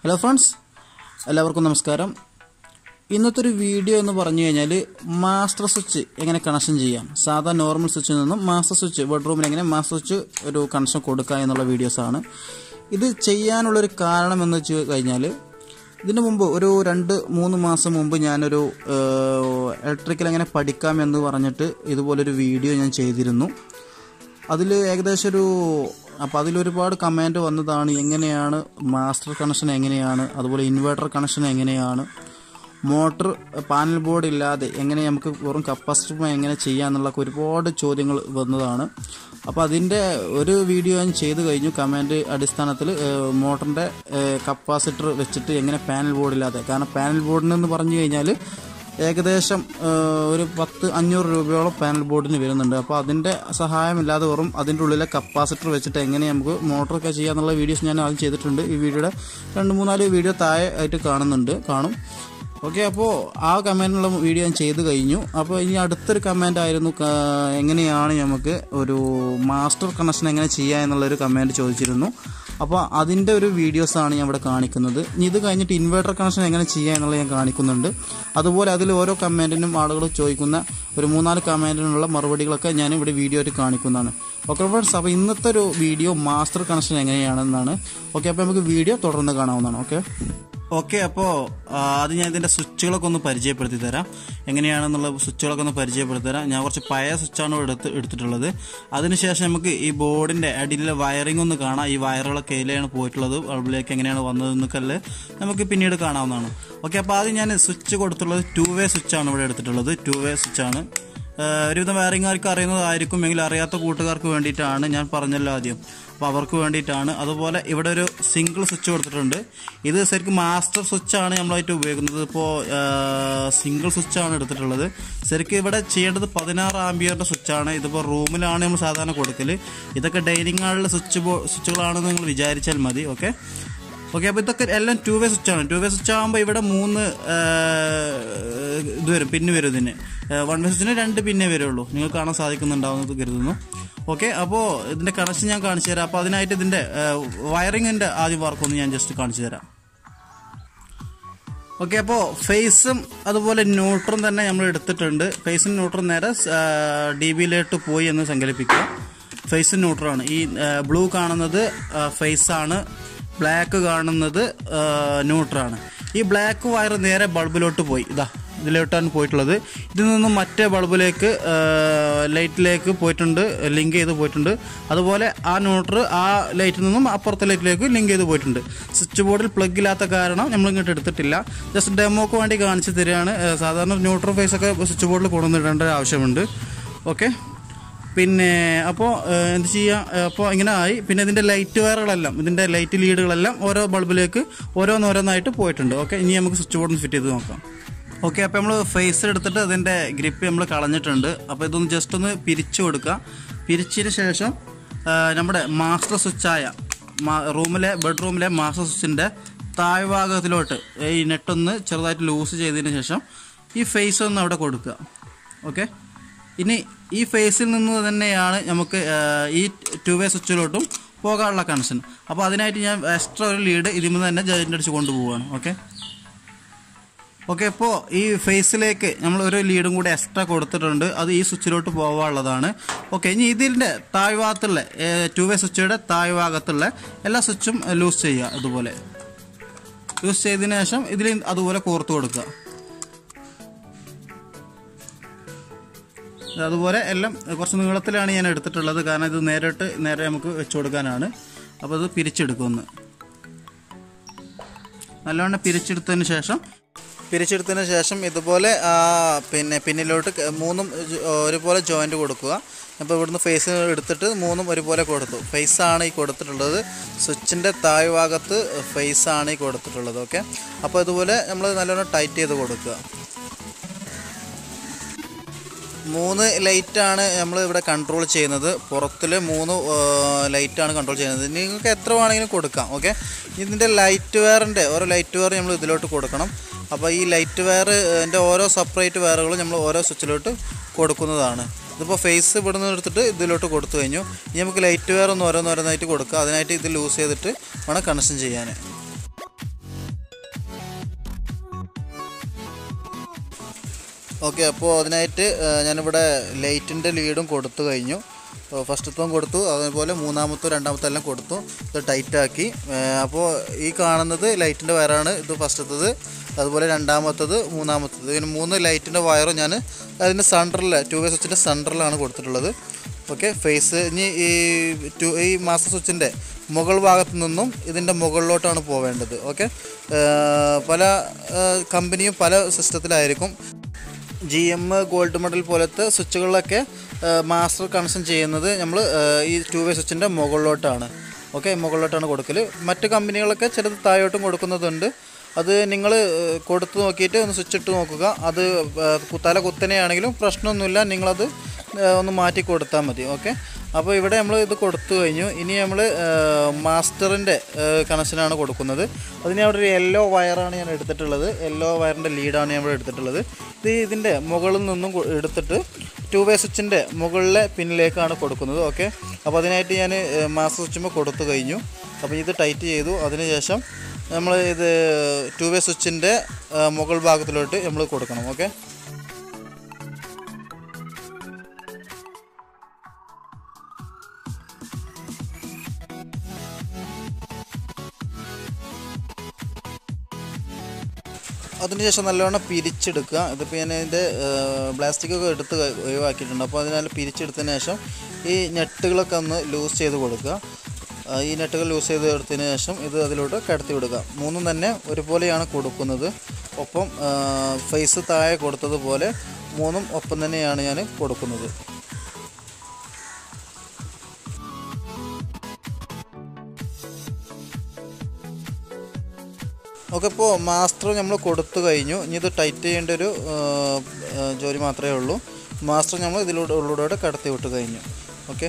Hello friends, എല്ലാവർക്കും നമസ്കാരം. ഇന്നത്തെ ഒരു വീഡിയോ എന്ന് പറഞ്ഞു കഴിഞ്ഞാൽ മാസ്റ്റർ സ്വിച്ച് എങ്ങനെ കണക്ഷൻ ചെയ്യാം. സാധാ നോർമൽ സ്വിച്ചിൽ നിന്നും മാസ്റ്റർ സ്വിച്ച് ബെഡ്റൂമിൽ എങ്ങനെ മാസ്റ്റർ സ്വിച്ച് ഒരു കണക്ഷൻ കൊടുക്കുക എന്നുള്ള വീഡിയോസാണ്. ഇത് ചെയ്യാനുള്ളൊരു കാരണം എന്ന് വെച്ച് കഴിഞ്ഞാൽ, ഇതിനു മുമ്പ് ഒരു 2-3 മാസം മുമ്പ് ഞാനൊരു ഇലക്ട്രിക്കൽ എങ്ങനെ പഠിക്കാമെന്ന് പറഞ്ഞിട്ട് ഇതുപോലൊരു വീഡിയോ ഞാൻ ചെയ്തിരുന്നു. അതിൽ ഏകദേശം അപ്പോൾ അതിലൊരുപാട് കമൻറ്റ് വന്നതാണ്. എങ്ങനെയാണ് മാസ്റ്റർ കണക്ഷൻ, എങ്ങനെയാണ് അതുപോലെ ഇൻവേർട്ടർ കണക്ഷൻ, എങ്ങനെയാണ് മോട്ടർ പാനൽ ബോർഡ് ഇല്ലാതെ എങ്ങനെ നമുക്ക് വെറും കപ്പാസിറ്റർ എങ്ങനെ ചെയ്യാമെന്നുള്ള ഒരുപാട് ചോദ്യങ്ങൾ വന്നതാണ്. അപ്പോൾ അതിൻ്റെ ഒരു വീഡിയോ ഞാൻ ചെയ്തു കഴിഞ്ഞു. കമൻറ്റ് അടിസ്ഥാനത്തിൽ മോട്ടറിൻ്റെ കപ്പാസിറ്റർ വെച്ചിട്ട് എങ്ങനെ പാനൽ ബോർഡ് ഇല്ലാതെ, കാരണം പാനൽ ബോർഡിനെന്ന് പറഞ്ഞു കഴിഞ്ഞാൽ ഏകദേശം ഒരു 500 രൂപയോളം പാനൽ ബോർഡിന് വരുന്നുണ്ട്. അപ്പോൾ അതിൻ്റെ സഹായമില്ലാതെ വെറും അതിൻ്റെ ഉള്ളിലെ കപ്പാസിറ്റർ വെച്ചിട്ട് എങ്ങനെ നമുക്ക് മോട്ടറൊക്കെ ചെയ്യാന്നുള്ള വീഡിയോസ് ഞാൻ ആദ്യം ചെയ്തിട്ടുണ്ട്. ഈ വീഡിയോയുടെ 2-3-4 വീഡിയോ താഴെ ആയിട്ട് കാണും. ഓക്കെ, അപ്പോൾ ആ കമൻറ്റിനുള്ള വീഡിയോ ഞാൻ ചെയ്ത് കഴിഞ്ഞു. അപ്പോൾ ഇനി അടുത്തൊരു കമൻ്റ് ആയിരുന്നു, എങ്ങനെയാണ് നമുക്ക് ഒരു മാസ്റ്റർ കണക്ഷൻ എങ്ങനെ ചെയ്യുക എന്നുള്ളൊരു കമൻറ്റ് ചോദിച്ചിരുന്നു. അപ്പോൾ അതിൻ്റെ ഒരു വീഡിയോസാണ് ഞാൻ ഇവിടെ കാണിക്കുന്നത്. ഇനി ഇത് കഴിഞ്ഞിട്ട് ഇൻവേർട്ടർ കണക്ഷൻ എങ്ങനെ ചെയ്യുക എന്നുള്ളത് ഞാൻ കാണിക്കുന്നുണ്ട്. അതുപോലെ അതിൽ ഓരോ കമൻറ്റിനും ആളുകൾ ചോദിക്കുന്ന ഒരു 3-4 കമൻറ്റിനുള്ള മറുപടികളൊക്കെ ഞാൻ ഇവിടെ വീഡിയോ ആയിട്ട് കാണിക്കുന്നതാണ്. ഓക്കെ ഫ്രണ്ട്സ്, അപ്പോൾ ഇന്നത്തെ ഒരു വീഡിയോ മാസ്റ്റർ കണക്ഷൻ എങ്ങനെയാണെന്നാണ്. ഓക്കെ, അപ്പോൾ നമുക്ക് വീഡിയോ തുടർന്ന് കാണാവുന്നതാണ്. ഓക്കെ, അപ്പോൾ ആദ്യം ഞാൻ ഇതിൻ്റെ സ്വിച്ചുകളൊക്കെ ഒന്ന് പരിചയപ്പെടുത്തി തരാം. എങ്ങനെയാണെന്നുള്ള സ്വിച്ചുകളൊക്കെ ഒന്ന് പരിചയപ്പെടുത്തി തരാം. ഞാൻ കുറച്ച് പഴയ സ്വിച്ചാണ് എടുത്തിട്ടുള്ളത്. അതിനുശേഷം നമുക്ക് ഈ ബോർഡിൻ്റെ അടിയിലെ വയറിംഗ് ഒന്ന് കാണാം. ഈ വയറുകളൊക്കെ എയിലാണ് പോയിട്ടുള്ളത്, ബൾബിലേക്ക് എങ്ങനെയാണ് വന്നതെന്നൊക്കെ നമുക്ക് പിന്നീട് കാണാവുന്നതാണ്. ഓക്കെ, അപ്പോൾ ആദ്യം ഞാൻ സ്വിച്ച് കൊടുത്തുള്ളത് 2-വേ സ്വിച്ചാണ് ഇവിടെ എടുത്തിട്ടുള്ളത്. 2-വേ സ്വിച്ചാണ്. ഒരുവിധം വയറിംഗുകാർക്ക് അറിയുന്നതായിരിക്കും, എങ്കിൽ അറിയാത്ത കൂട്ടുകാർക്ക് വേണ്ടിയിട്ടാണ് ഞാൻ പറഞ്ഞല്ലോ ആദ്യം. അപ്പോൾ അവർക്ക് വേണ്ടിയിട്ടാണ്. അതുപോലെ ഇവിടെ ഒരു സിംഗിൾ സ്വിച്ച് കൊടുത്തിട്ടുണ്ട്. ഇത് ശരിക്കും മാസ്റ്റർ സ്വിച്ചാണ് നമ്മളായിട്ട് ഉപയോഗിക്കുന്നത്. ഇപ്പോൾ സിംഗിൾ സ്വിച്ചാണ് എടുത്തിട്ടുള്ളത്. ശരിക്കും ഇവിടെ ചെയ്യേണ്ടത് 16 ആംപിയറിൻ്റെ സ്വിച്ചാണ്. ഇതിപ്പോൾ റൂമിലാണ് നമ്മൾ സാധാരണ കൊടുക്കൽ. ഇതൊക്കെ ഡൈനിങ് ഹാളിലെ സ്വിച്ചുകളാണെന്ന് നിങ്ങൾ വിചാരിച്ചാൽ മതി. ഓക്കെ, അപ്പോൾ ഇതൊക്കെ എല്ലാം 2-വേ സ്വിച്ചാണ്. 2-വേ സ്വിച്ച് ആകുമ്പോൾ ഇവിടെ 3 ഇത് വരും, പിന്ന് വരും. ഇതിന് 1-വേ സ്വിച്ചിന് 2 പിന്നേ വരുള്ളൂ. നിങ്ങൾക്ക് കാണാൻ സാധിക്കുന്നുണ്ടാവുന്നത് കരുതുന്നു. ഓക്കെ, അപ്പോൾ ഇതിൻ്റെ കണക്ഷൻ ഞാൻ കാണിച്ചു തരാം. അപ്പോൾ അതിനായിട്ട് ഇതിൻ്റെ വയറിങ്ങിൻ്റെ ആദ്യം വർക്കൊന്ന് ഞാൻ ജസ്റ്റ് കാണിച്ചു തരാം. ഓക്കെ, അപ്പോൾ ഫേസും അതുപോലെ ന്യൂട്രും തന്നെ നമ്മൾ എടുത്തിട്ടുണ്ട്. ഫേസും ന്യൂട്രും നേരെ DBയിലോട്ട് പോയി എന്ന് സങ്കല്പിക്കുക. ഫേസും ന്യൂട്രാണ്. ഈ ബ്ലൂ കാണുന്നത് ഫേസാണ്, ബ്ലാക്ക് കാണുന്നത് ന്യൂട്രാണ്. ഈ ബ്ലാക്ക് വയർ നേരെ ബൾബിലോട്ട് പോയി, ഇതിലോട്ടാണ് പോയിട്ടുള്ളത്. ഇതിൽ നിന്നും മറ്റേ ബൾബിലേക്ക് ലൈറ്റിലേക്ക് പോയിട്ടുണ്ട്, ലിങ്ക് ചെയ്ത് പോയിട്ടുണ്ട്. അതുപോലെ ആ ന്യൂട്രൽ ആ ലൈറ്റിൽ നിന്നും അപ്പുറത്തെ ലൈറ്റിലേക്ക് ലിങ്ക് ചെയ്ത് പോയിട്ടുണ്ട്. സ്വിച്ച് ബോർഡിൽ പ്ലഗ് ഇല്ലാത്ത കാരണം നമ്മളിങ്ങോട്ട് എടുത്തിട്ടില്ല. ജസ്റ്റ് ഡെമോക്ക് വേണ്ടി കാണിച്ചു തരികയാണ്. സാധാരണ ന്യൂട്രൽ ഫേസൊക്കെ സ്വിച്ച് ബോർഡിൽ കൊണ്ടുവന്നിടേണ്ട ആവശ്യമുണ്ട്. ഓക്കെ, പിന്നെ അപ്പോൾ എന്ത് ചെയ്യുക, അപ്പോൾ ഇങ്ങനെ ആയി. പിന്നെ ഇതിൻ്റെ ലൈറ്റ് വയറുകളെല്ലാം, ഇതിൻ്റെ ലൈറ്റ് ലീഡുകളെല്ലാം ഓരോ ബൾബിലേക്ക് ഓരോന്നോരോന്നായിട്ട് പോയിട്ടുണ്ട്. ഓക്കെ, ഇനി നമുക്ക് സ്വിച്ച് ബോർഡിന് ഫിറ്റ് ചെയ്ത് നോക്കാം. ഓക്കെ, അപ്പോൾ നമ്മൾ ഫേസ് എടുത്തിട്ട് അതിൻ്റെ ഗ്രിപ്പ് നമ്മൾ കളഞ്ഞിട്ടുണ്ട്. അപ്പോൾ ഇതൊന്ന് ജസ്റ്റ് ഒന്ന് പിരിച്ചു കൊടുക്കുക. പിരിച്ചതിന് ശേഷം നമ്മുടെ മാസ്റ്റർ സ്വിച്ചായ ബെഡ്റൂമിലെ മാസ്റ്റർ സ്വിച്ചിൻ്റെ താഴ്ഭാഗത്തിലോട്ട് ഈ നെട്ടൊന്ന് ചെറുതായിട്ട് ലൂസ് ചെയ്തതിന് ശേഷം ഈ ഫേസ് ഒന്ന് അവിടെ കൊടുക്കുക. ഓക്കെ, ഇനി ഈ ഫേസിൽ നിന്ന് തന്നെയാണ് നമുക്ക് ഈ 2-വേ സ്വിച്ചിലോട്ടും പോകാനുള്ള കണക്ഷൻ. അപ്പോൾ അതിനായിട്ട് ഞാൻ എക്സ്ട്രാ ഒരു ലീഡ് ഇതിൽ തന്നെ ജോയിൻ്റ് അടിച്ച് കൊണ്ടുപോവുകയാണ്. ഓക്കെ, ഇപ്പോൾ ഈ ഫേസിലേക്ക് നമ്മൾ ഒരു ലീഡും കൂടി എക്സ്ട്രാ കൊടുത്തിട്ടുണ്ട്. അത് ഈ സ്വിച്ചിലോട്ട് പോകാനുള്ളതാണ്. ഓക്കെ, ഇനി ഇതിൻ്റെ താഴ്ഭാഗത്തുള്ള 2-വേ സ്വിച്ചിയുടെ താഴ്ഭാഗത്തുള്ള എല്ലാ സ്വിച്ചും ലൂസ് ചെയ്യുക. അതുപോലെ ലൂസ് ചെയ്തതിന് ശേഷം ഇതിൽ അതുപോലെ കോർത്ത് കൊടുക്കുക. അതുപോലെ എല്ലാം കുറച്ച് നീളത്തിലാണ് ഞാൻ എടുത്തിട്ടുള്ളത്, കാരണം ഇത് നേരെ നമുക്ക് വെച്ച് കൊടുക്കാനാണ്. അപ്പോൾ അത് പിരിച്ചെടുക്കുമെന്ന് നല്ലവണ്ണം പിരിച്ചെടുത്തതിന് ശേഷം ഇതുപോലെ പിന്നിലോട്ട് 3 ഒരുപോലെ ജോയിൻറ്റ് കൊടുക്കുക. അപ്പോൾ ഇവിടുന്ന് ഫേസ് എടുത്തിട്ട് 3 ഒരുപോലെ കൊടുത്തു. ഫേസാണ് ഈ കൊടുത്തിട്ടുള്ളത്. സ്വിച്ചിൻ്റെ താഴ്ഭാഗത്ത് ഫേസാണ് ഈ കൊടുത്തിട്ടുള്ളത്. ഓക്കെ, അപ്പോൾ ഇതുപോലെ നമ്മൾ നല്ലോണം ടൈറ്റ് ചെയ്ത് കൊടുക്കുക. 3 ലൈറ്റാണ് നമ്മൾ ഇവിടെ കൺട്രോൾ ചെയ്യുന്നത്. പുറത്തിൽ 3 ലൈറ്റാണ് കൺട്രോൾ ചെയ്യുന്നത്. നിങ്ങൾക്ക് എത്ര വേണമെങ്കിലും കൊടുക്കാം. ഓക്കെ, ഇതിൻ്റെ ഓരോ ലൈറ്റ് വയർ നമ്മൾ ഇതിലോട്ട് കൊടുക്കണം. അപ്പോൾ ഈ ലൈറ്റ് വയറിൻ്റെ ഓരോ സെപ്പറേറ്റ് വയറുകളും നമ്മൾ ഓരോ സ്വിച്ചിലോട്ട് കൊടുക്കുന്നതാണ്. ഇതിപ്പോൾ ഫേസ് ഇവിടെ നിന്ന് എടുത്തിട്ട് ഇതിലോട്ട് കൊടുത്തു കഴിഞ്ഞു. ഇനി നമുക്ക് ലൈറ്റ് വയർ ഒന്ന് ഓരോന്നോരോന്നായിട്ട് കൊടുക്കുക. അതിനായിട്ട് ഇത് ലൂസ് ചെയ്തിട്ട് വേണം കണക്ഷൻ ചെയ്യാൻ. ഓക്കെ, അപ്പോൾ അതിനായിട്ട് ഞാനിവിടെ ലൈറ്റിൻ്റെ ലീഡും കൊടുത്തു കഴിഞ്ഞു. ഫസ്റ്റത്തും കൊടുത്തു, അതുപോലെ മൂന്നാമത്തും രണ്ടാമത്തും എല്ലാം കൊടുത്തു. ഇത് ടൈറ്റാക്കി. അപ്പോൾ ഈ കാണുന്നത് ലൈറ്റിൻ്റെ വയറാണ്. ഇത് ഫസ്റ്റത്തത്, അതുപോലെ രണ്ടാമത്തത്, മൂന്നാമത്തത്. ഇതിന് 3 ലൈറ്റിൻ്റെ വയറും ഞാൻ അതിൻ്റെ സെൻറ്ററിൽ 2 വേ സ്വിച്ചിൻ്റെ സെൻറ്ററിലാണ് കൊടുത്തിട്ടുള്ളത്. ഓക്കെ, ഫേസ് ഇനി ഈ മാസ്റ്റർ സ്വിച്ചിൻ്റെ മുകൾ ഭാഗത്തു നിന്നും ഇതിൻ്റെ മുകളിലോട്ടാണ് പോവേണ്ടത്. ഓക്കെ, പല കമ്പനിയും പല സിസ്റ്റത്തിലായിരിക്കും. GM ഗോൾഡ് മെഡൽ പോലത്തെ സ്വിച്ചുകളിലൊക്കെ മാസ്റ്റർ കണക്ഷൻ ചെയ്യുന്നത് നമ്മൾ ഈ 2 വേ സ്വിച്ചിൻ്റെ മുകളിലോട്ടാണ്. ഓക്കെ, മുകളിലോട്ടാണ് കൊടുക്കൽ. മറ്റ് കമ്പനികളൊക്കെ ചിലത് താഴോട്ടും കൊടുക്കുന്നതുണ്ട്. അത് നിങ്ങൾ കൊടുത്ത് നോക്കിയിട്ട് ഒന്ന് സ്വിച്ച് ഇട്ട് നോക്കുക. അത് തല കുത്തനെയാണെങ്കിലും പ്രശ്നമൊന്നുമില്ല, നിങ്ങളത് ഒന്ന് മാറ്റി കൊടുത്താൽ മതി. ഓക്കെ, അപ്പോൾ ഇവിടെ നമ്മൾ ഇത് കൊടുത്തു കഴിഞ്ഞു. ഇനി നമ്മൾ മാസ്റ്ററിൻ്റെ കണക്ഷനാണ് കൊടുക്കുന്നത്. അതിന് അവിടെ ഒരു യെല്ലോ വയറാണ് ഞാൻ എടുത്തിട്ടുള്ളത്. യെല്ലോ വയറിൻ്റെ ലീഡാണ് ഞാൻ ഇവിടെ എടുത്തിട്ടുള്ളത്. ഇത് ഇതിൻ്റെ മുകളിൽ നിന്നും എടുത്തിട്ട് 2 വേ സ്വിച്ചിൻ്റെ മുകളിലെ പിന്നിലേക്കാണ് കൊടുക്കുന്നത്. ഓക്കെ, അപ്പോൾ അതിനായിട്ട് ഞാൻ മാസ്റ്റർ സ്വിച്ചുമ്പോൾ കൊടുത്തു കഴിഞ്ഞു. അപ്പോൾ ഇത് ടൈറ്റ് ചെയ്തു. അതിനുശേഷം നമ്മൾ ഇത് 2 വേ സ്വിച്ചിൻ്റെ മുകൾ ഭാഗത്തിലോട്ട് നമ്മൾ കൊടുക്കണം. ഓക്കെ, അതിനുശേഷം നല്ലവണ്ണം പിരിച്ചെടുക്കുക. ഇതിപ്പോൾ ഞാൻ ഇതിൻ്റെ പ്ലാസ്റ്റിക്കൊക്കെ എടുത്ത് ഒഴിവാക്കിയിട്ടുണ്ട്. അപ്പോൾ അതിനാൽ പിരിച്ചെടുത്തതിന് ശേഷം ഈ നെട്ടുകളൊക്കെ ഒന്ന് ലൂസ് ചെയ്ത് കൊടുക്കുക. ഈ നെട്ടുകൾ ലൂസ് ചെയ്ത് എടുത്തതിന് ശേഷം ഇത് അതിലോട്ട് കടത്തി വിടുക. 3 തന്നെ ഒരുപോലെയാണ് കൊടുക്കുന്നത്. ഒപ്പം ഫേസ് താഴെ കൊടുത്തതുപോലെ 3 ഒപ്പം തന്നെയാണ് ഞാൻ കൊടുക്കുന്നത്. ഓക്കെ, ഇപ്പോൾ മാസ്റ്റർ നമ്മൾ കൊടുത്തു കഴിഞ്ഞു. ഇനി ഇത് ടൈറ്റ് ചെയ്യേണ്ട ഒരു ജോലി മാത്രമേ ഉള്ളൂ. മാസ്റ്റർ നമ്മൾ ഉള്ളിലൂടെ കടത്തി വിട്ട് കഴിഞ്ഞു. ഓക്കെ,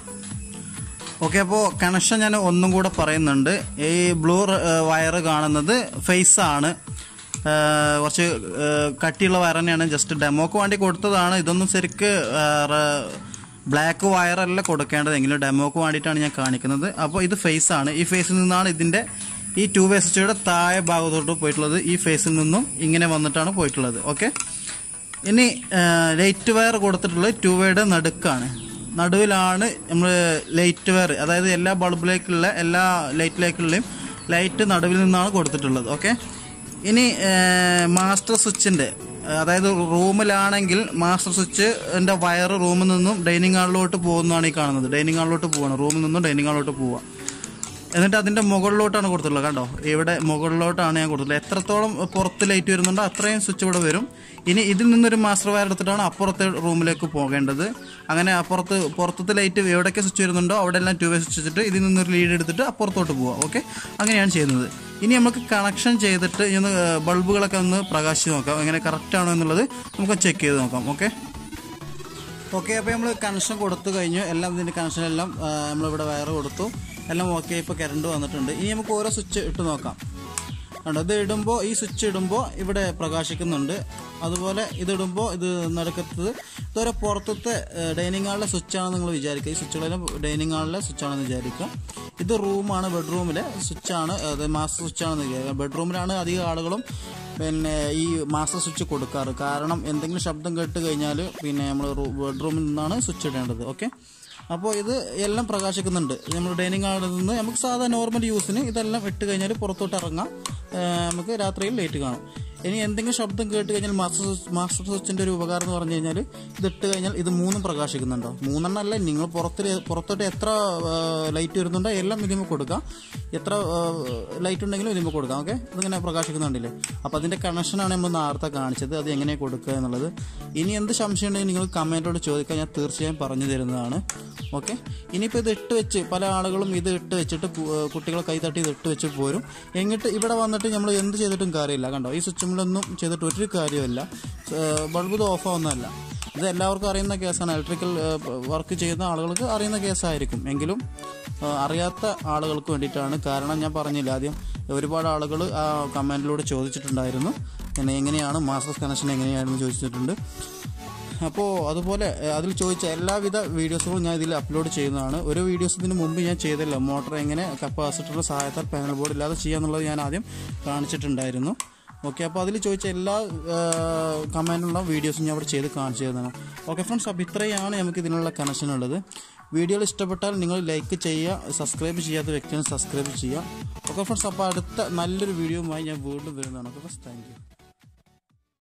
അപ്പോൾ കണക്ഷൻ ഞാൻ ഒന്നും കൂടെ പറയുന്നുണ്ട്. ഈ ബ്ലൂ വയർ കാണുന്നത് ഫേസാണ്. കുറച്ച് കട്ടിയുള്ള വയർ തന്നെയാണ്. ജസ്റ്റ് ഡെമോക്ക് വേണ്ടി കൊടുത്തതാണ്. ഇതൊന്നും ശരിക്ക് ബ്ലാക്ക് വയറല്ല കൊടുക്കേണ്ടത്, എങ്കിലും ഡെമോക്ക് വേണ്ടിയിട്ടാണ് ഞാൻ കാണിക്കുന്നത്. അപ്പോൾ ഇത് ഫേസാണ്. ഈ ഫേസിൽ നിന്നാണ് ഇതിൻ്റെ ഈ 2 വേ സ്വിച്ചുകളുടെ താഴെ ഭാഗത്തോട്ട് പോയിട്ടുള്ളത്. ഈ ഫേസിൽ നിന്നും ഇങ്ങനെ വന്നിട്ടാണ് പോയിട്ടുള്ളത്. ഓക്കെ, ഇനി ലൈറ്റ് വയർ കൊടുത്തിട്ടുള്ളത് 2 വേയുടെ നടുവിലാണ് നമ്മൾ ലൈറ്റ് വയർ, അതായത് എല്ലാ ബൾബിലേക്കുള്ള എല്ലാ ലൈറ്റിലേക്കുള്ളയും ലൈറ്റ് നടുവിൽ നിന്നാണ് കൊടുത്തിട്ടുള്ളത്. ഓക്കെ, ഇനി മാസ്റ്റർ സ്വിച്ചിൻ്റെ, അതായത് റൂമിലാണെങ്കിൽ മാസ്റ്റർ സ്വിച്ചിൻ്റെ വയർ റൂമിൽ നിന്നും ഡൈനിങ് ഹാളിലോട്ട് പോകുന്നതാണ് ഈ കാണുന്നത്. ഡൈനിങ് ഹാളിലോട്ട് പോവാണ്, റൂമിൽ നിന്നും ഡൈനിങ് ഹാളിലോട്ട് പോവുക. എന്നിട്ട് അതിൻ്റെ മുകളിലോട്ടാണ് കൊടുത്തിട്ടുള്ളത്. കണ്ടോ, ഇവിടെ മുകളിലോട്ടാണ് ഞാൻ കൊടുത്തിട്ടുള്ളത്. എത്രത്തോളം പുറത്ത് ലൈറ്റ് വരുന്നുണ്ടോ അത്രയും സ്വിച്ച് ഇവിടെ വരും. ഇനി ഇതിൽ നിന്നൊരു മാസ്റ്റർ വയർ എടുത്തിട്ടാണ് അപ്പുറത്തെ റൂമിലേക്ക് പോകേണ്ടത്. അങ്ങനെ പുറത്തത്തെ ലൈറ്റ് എവിടെയൊക്കെ സ്വിച്ച് വരുന്നുണ്ടോ അവിടെ എല്ലാം 2 വേ സ്വിച്ച് വെച്ചിട്ട് ഇതിൽ നിന്നൊരു ലീഡ് എടുത്തിട്ട് അപ്പുറത്തോട്ട് പോവുക. ഓക്കെ, അങ്ങനെയാണ് ചെയ്യുന്നത്. ഇനി നമുക്ക് കണക്ഷൻ ചെയ്തിട്ട് ഇന്ന് ബൾബുകളൊക്കെ ഒന്ന് പ്രകാശിച്ച് നോക്കാം, എങ്ങനെ കറക്റ്റാണോ എന്നുള്ളത് നമുക്ക് ചെക്ക് ചെയ്ത് നോക്കാം. ഓക്കെ, അപ്പോൾ നമ്മൾ കണക്ഷൻ കൊടുത്തു കഴിഞ്ഞു. എല്ലാം ഇതിൻ്റെ കണക്ഷനെല്ലാം നമ്മളിവിടെ വയർ കൊടുത്തു. എല്ലാം ഓക്കെ. ഇപ്പോൾ കറണ്ട് വന്നിട്ടുണ്ട്. ഇനി നമുക്ക് ഓരോ സ്വിച്ച് ഇട്ട് നോക്കാം. കണ്ടോ, ഇത് ഇടുമ്പോൾ ഈ സ്വിച്ച് ഇടുമ്പോൾ ഇവിടെ പ്രകാശിക്കുന്നുണ്ട്. അതുപോലെ ഇതിടുമ്പോൾ ഇത് നടക്കത്തത് ഇതൊരു പുറത്തത്തെ ഡൈനിങ് ഹാളിലെ സ്വിച്ചാണെന്ന് നിങ്ങൾ വിചാരിക്കുക. ഈ സ്വിച്ചുകളെല്ലാം ഡൈനിങ് ഹാളിലെ സ്വിച്ചാണെന്ന് വിചാരിക്കുക. ഇത് റൂമാണ്, ബെഡ്റൂമിലെ സ്വിച്ചാണ്, അത് മാസ്റ്റർ സ്വിച്ചാണെന്ന് വിചാരിക്കുക. ബെഡ്റൂമിലാണ് അധികം ആളുകളും പിന്നെ ഈ മാസ്റ്റർ സ്വിച്ച് കൊടുക്കാറ്. കാരണം എന്തെങ്കിലും ശബ്ദം കേട്ട് കഴിഞ്ഞാൽ പിന്നെ നമ്മൾ ബെഡ്റൂമിൽ നിന്നാണ് സ്വിച്ച് ഇടേണ്ടത്. ഓക്കെ, അപ്പോൾ ഇത് എല്ലാം പ്രകാശിക്കുന്നുണ്ട്. നമ്മൾ ഡൈനിങ് ഹാളിൽ നിന്ന് നമുക്ക് സാധാ നോർമൽ യൂസിന് ഇതെല്ലാം ഇട്ട് കഴിഞ്ഞാൽ പുറത്തോട്ട് ഇറങ്ങാം. നമുക്ക് രാത്രിയിൽ ലൈറ്റ് കാണും. ഇനി എന്തെങ്കിലും ശബ്ദം കേട്ട് കഴിഞ്ഞാൽ മാസ്റ്റർ സ്വിച്ചിൻ്റെ ഒരു ഉപകാരം എന്ന് പറഞ്ഞു കഴിഞ്ഞാൽ ഇതിട്ട് കഴിഞ്ഞാൽ ഇത് 3 പ്രകാശിക്കുന്നുണ്ടോ. 3 അല്ല, നിങ്ങൾ പുറത്തോട്ട് എത്ര ലൈറ്റ് വരുന്നുണ്ടോ എല്ലാം ഇതിന് കൊടുക്കാം. എത്ര ലൈറ്റ് ഉണ്ടെങ്കിലും ഇതിന് കൊടുക്കാം. ഓക്കെ, ഇതിങ്ങനെ പ്രകാശിക്കുന്നുണ്ടല്ലേ. അപ്പോൾ അതിൻ്റെ കണക്ഷനാണ് നമ്മൾ നേരത്തെ കാണിച്ചത്. അത് എങ്ങനെ കൊടുക്കുക എന്നുള്ളത്. ഇനി എന്ത് സംശയം ഉണ്ടെങ്കിൽ നിങ്ങൾ കമൻറ്റോട് ചോദിക്കാൻ ഞാൻ തീർച്ചയായും പറഞ്ഞു തരുന്നതാണ്. ഓക്കെ, ഇനിയിപ്പോൾ ഇത് ഇട്ട് വെച്ച് പല ആളുകളും ഇത് ഇട്ട് വെച്ചിട്ട് കുട്ടികൾ കൈ തട്ടി ഇത് ഇട്ട് വെച്ച് പോരും. എന്നിട്ട് ഇവിടെ വന്നിട്ട് നമ്മൾ എന്ത് ചെയ്തിട്ടും കാര്യമില്ല. കണ്ടോ, ഈ സ്വിച്ചുകളൊന്നും ചെയ്തിട്ട് ഒരു കാര്യമില്ല. ബൾബ് ഇത് ഓഫാവുന്നതല്ല. ഇത് എല്ലാവർക്കും അറിയുന്ന കേസാണ്. ഇലക്ട്രിക്കൽ വർക്ക് ചെയ്യുന്ന ആളുകൾക്ക് അറിയുന്ന കേസായിരിക്കും. എങ്കിലും അറിയാത്ത ആളുകൾക്ക് വേണ്ടിയിട്ടാണ്. കാരണം ഞാൻ പറഞ്ഞില്ല ആദ്യം, ഒരുപാട് ആളുകൾ ആ കമൻറ്റിലൂടെ ചോദിച്ചിട്ടുണ്ടായിരുന്നു എങ്ങനെയാണ് മാസ്റ്റർ കണക്ഷൻ എങ്ങനെയാണെന്ന് ചോദിച്ചിട്ടുണ്ട്. അപ്പോൾ അതുപോലെ അതിൽ ചോദിച്ച എല്ലാവിധ വീഡിയോസുകളും ഞാൻ ഇതിൽ അപ്ലോഡ് ചെയ്യുന്നതാണ്. ഒരു വീഡിയോസ് ഇതിന് മുമ്പ് ഞാൻ ചെയ്തില്ല. മോട്ടർ എങ്ങനെ കപ്പാസിറ്ററുടെ സഹായത്താൽ പാനൽ ബോർഡ് ഇല്ലാതെ ചെയ്യാന്നുള്ളത് ഞാൻ ആദ്യം കാണിച്ചിട്ടുണ്ടായിരുന്നു. ഓക്കെ, അപ്പോൾ അതിൽ ചോദിച്ച എല്ലാ കമാൻഡിനുള്ള വീഡിയോസും ഞാൻ അവിടെ ചെയ്ത് കാണിച്ചു തരുന്നതാണ്. ഓക്കെ ഫ്രണ്ട്സ്, അപ്പോൾ ഇത്രയാണ് നമുക്ക് ഇതിനുള്ള കണക്ഷൻ ഉള്ളത്. വീഡിയോകൾ ഇഷ്ടപ്പെട്ടാൽ നിങ്ങൾ ലൈക്ക് ചെയ്യുക, സബ്സ്ക്രൈബ് ചെയ്യാത്ത വ്യക്തികൾ സബ്സ്ക്രൈബ് ചെയ്യുക. ഓക്കെ ഫ്രണ്ട്സ്, അപ്പോൾ അടുത്ത നല്ലൊരു വീഡിയോയുമായി ഞാൻ വീണ്ടും വരുന്നതാണ്. Okay friends, thank U.